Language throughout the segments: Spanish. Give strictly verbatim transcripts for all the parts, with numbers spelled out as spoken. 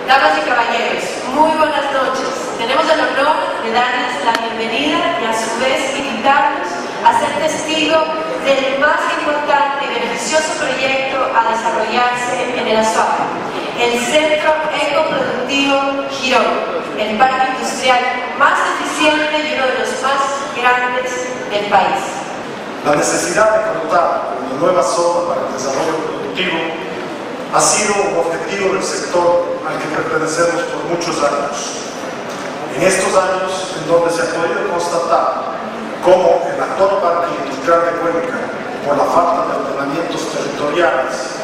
Damas y caballeros, muy buenas noches. Tenemos el honor de darles la bienvenida y a su vez invitarlos a ser testigos del más importante y beneficioso proyecto a desarrollarse en el Azuay, el Centro Ecoproductivo Girón, el parque industrial más eficiente y uno de los más grandes del país. La necesidad de contar con una nueva zona para el desarrollo productivo ha sido un objetivo del sector al que pertenecemos por muchos años. En estos años, en donde se ha podido constatar cómo el actual parque industrial de Cuenca, por la falta de ordenamientos territoriales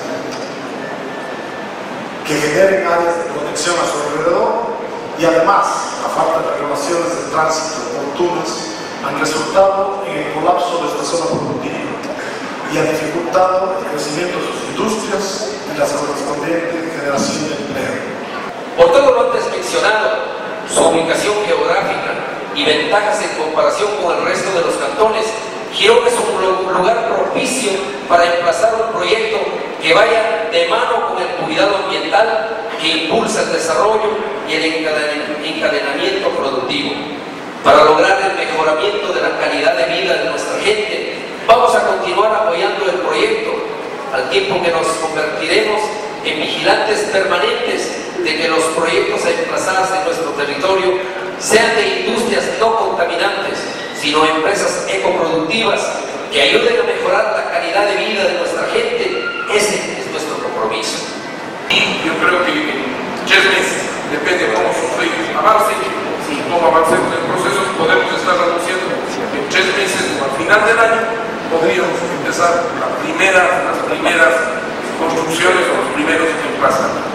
que generen áreas de protección a su alrededor y además la falta de regulaciones de tránsito oportunas, han resultado en el colapso de esta zona productiva y ha dificultado el crecimiento de sus industrias y la correspondiente generación de empleo. Por todo lo antes mencionado, su ubicación geográfica y ventajas en comparación con el resto de los cantones, Girón es un lugar propicio para emplazar un proyecto que vaya de mano con el cuidado ambiental que impulsa el desarrollo y el encadenamiento productivo. Para lograr el mejoramiento de la calidad de vida de nuestra gente, vamos a continuar apoyando el proyecto, al tiempo que nos convertiremos en vigilantes permanentes de que los proyectos a emplazarse en nuestro territorio sean de industrias no contaminantes, sino empresas ecoproductivas que ayuden a mejorar la calidad de vida de nuestra gente. Ese es nuestro compromiso. Y yo creo que en tres meses, depende de cómo usted avance, y cómo avancemos en el proceso, podemos estar reduciendo en tres meses o al final del año, podríamos empezar la primera, las primeras construcciones o los primeros emplazamientos.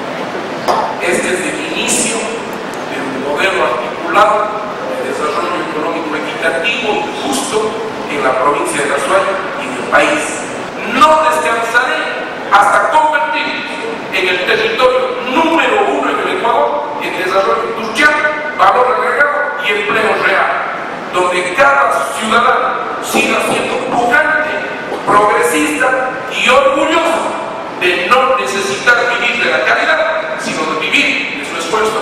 Este es el inicio de un modelo articulado de desarrollo económico equitativo y justo en la provincia de Azuay y en el país. No descansaré hasta convertir en el territorio número uno en el Ecuador en desarrollo industrial, valor agregado y empleo real, donde cada ciudadano siga siendo pujante, progresista y orgulloso de no necesitar vivir de la caridad, sino de vivir de su esfuerzo.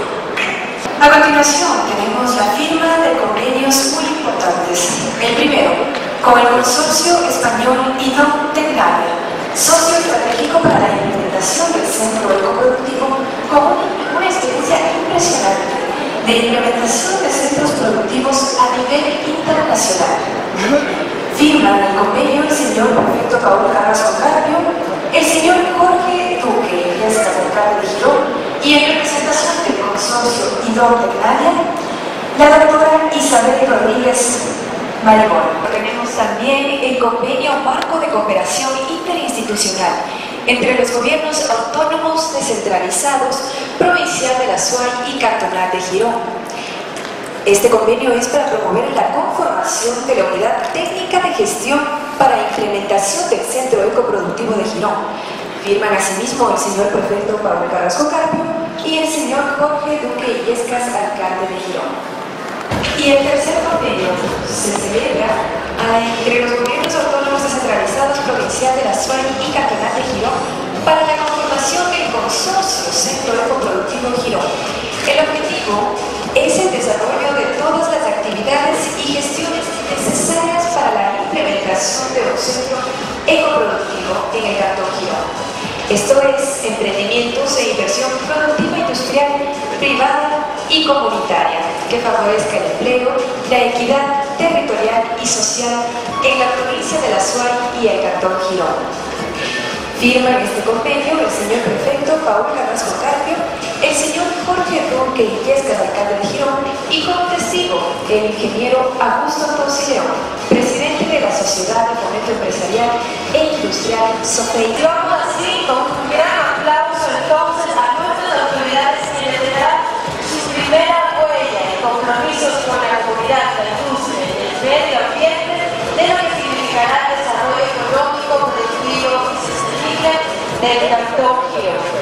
A continuación tenemos la firma de convenios muy importantes. El primero, con el consorcio español IDOM Tecnalia, socio estratégico para la implementación del Centro Ecoproductivo, con una experiencia impresionante de implementación de centros productivos a nivel internacional. Firman el convenio el señor prefecto Paul Carrasco Carpio, el señor Jorge Duque, que es el alcalde de Girón, y en representación del consorcio IDOM Tecnalia, la doctora Isabel Rodríguez Marimón. Tenemos también el convenio marco de cooperación interinstitucional entre los gobiernos autónomos descentralizados, provincial del Azuay y cantonal de Girón. Este convenio es para promover la conformación de la Unidad Técnica de Gestión para Implementación del Centro Ecoproductivo de Girón. Firman asimismo el señor prefecto Pablo Carrasco Carpio y el señor Jorge Duque Illescas, alcalde de Girón. Y el tercer convenio se celebra entre los gobiernos autónomos descentralizados provincial del Azuay y cantonal de Girón para la conformación del consorcio Centro Ecoproductivo Girón. El objetivo es el desarrollo de todas las actividades y gestiones necesarias para la implementación de un centro ecoproductivo en el cantón Girón. Esto es emprendimientos e inversión productiva industrial, privada y comunitaria que favorezca el empleo, la equidad territorial y social en la provincia de la Azuay y el cantón Girón. Firman este convenio el señor prefecto Paul Carrasco Carpio, el señor Jorge Duque Illescas, alcalde de Girón, y como testigo el ingeniero Augusto Ponce León, presidente de la Sociedad de Fomento Empresarial e Industrial SOFEI. Y vamos así con un gran aplauso entonces a nuestras autoridades que les darán su primera huella y compromisos con la comunidad, la industria y el medio ambiente de lo que significará el desarrollo económico, productivo y sostenible del cantón Girón.